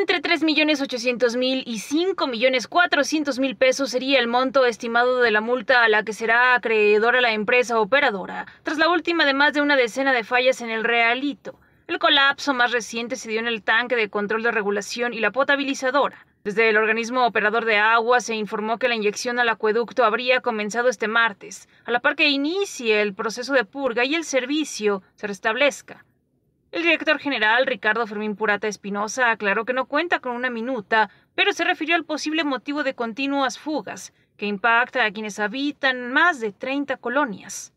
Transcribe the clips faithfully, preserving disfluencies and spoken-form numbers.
Entre tres millones ochocientos mil y cinco millones cuatrocientos mil pesos sería el monto estimado de la multa a la que será acreedora la empresa operadora, tras la última de más de una decena de fallas en el Realito. El colapso más reciente se dio en el tanque de control de regulación y la potabilizadora. Desde el organismo operador de agua se informó que la inyección al acueducto habría comenzado este martes, a la par que inicie el proceso de purga y el servicio se restablezca. El director general, Ricardo Fermín Purata Espinosa, aclaró que no cuenta con una minuta, pero se refirió al posible motivo de continuas fugas, que impacta a quienes habitan más de treinta colonias.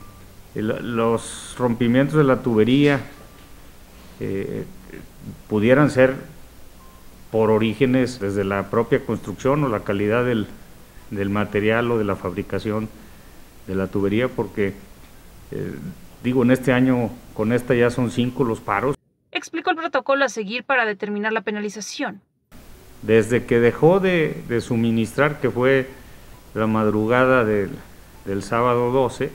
Los rompimientos de la tubería eh, pudieran ser por orígenes desde la propia construcción o la calidad del, del material o de la fabricación de la tubería, porque eh, digo, en este año con esta ya son cinco los paros. Explicó el protocolo a seguir para determinar la penalización. Desde que dejó de, de suministrar, que fue la madrugada del, del sábado doce,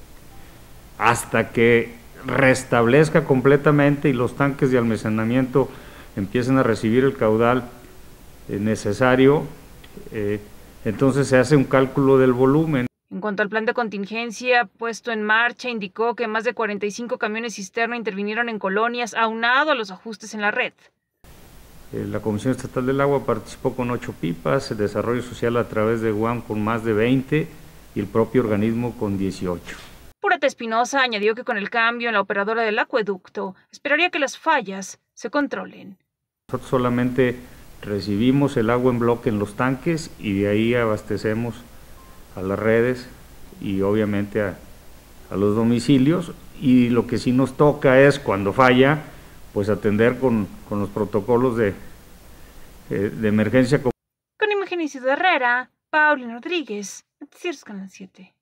hasta que restablezca completamente y los tanques de almacenamiento empiecen a recibir el caudal eh, necesario, eh, entonces se hace un cálculo del volumen. En cuanto al plan de contingencia puesto en marcha, indicó que más de cuarenta y cinco camiones cisterna intervinieron en colonias, aunado a los ajustes en la red. Eh, la Comisión Estatal del Agua participó con ocho pipas, el Desarrollo Social a través de U A M con más de veinte y el propio organismo con dieciocho. Purata Espinosa añadió que con el cambio en la operadora del acueducto, esperaría que las fallas se controlen. Nosotros solamente recibimos el agua en bloque en los tanques y de ahí abastecemos a las redes y obviamente a, a los domicilios, y lo que sí nos toca es, cuando falla, pues atender con, con los protocolos de, eh, de emergencia. Con imagen Isidro Herrera, Paulina Rodríguez, Noticiero Canal siete.